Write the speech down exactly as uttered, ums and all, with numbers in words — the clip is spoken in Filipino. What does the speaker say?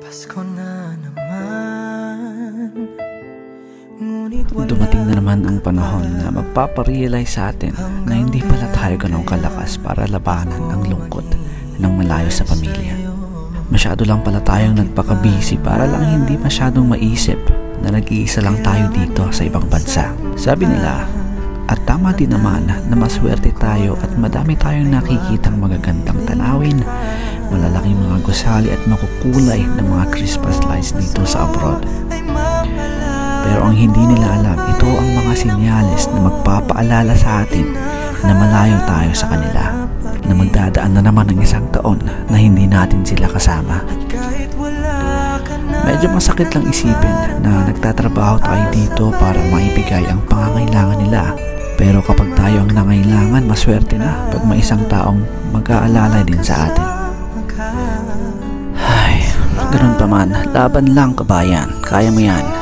Dumating na naman ang panahon na magpaparealize sa atin na hindi pala tayo ganong kalakas para labanan ang lungkot ng malayo sa pamilya. Masyado lang pala tayong nagpakabisi para lang hindi masyadong maisip na nag-iisa lang tayo dito sa ibang bansa. Sabi nila, at tama din naman na maswerte tayo at madami tayong nakikitang magagandang tanawin, malalaking mga gusali at makukulay na mga Christmas lights dito sa abroad. Pero ang hindi nila alam, ito ang mga senyales na magpapaalala sa atin na malayo tayo sa kanila, na magdadaan na naman ng isang taon na hindi natin sila kasama. Medyo masakit lang isipin na nagtatrabaho tayo dito para maibigay ang pangangailangan nila. Pero kapag tayo ang nangailangan, maswerte na pag may isang taong mag-aalala din sa atin. Ay, ganun pa man, laban lang kabayan, kaya mo yan.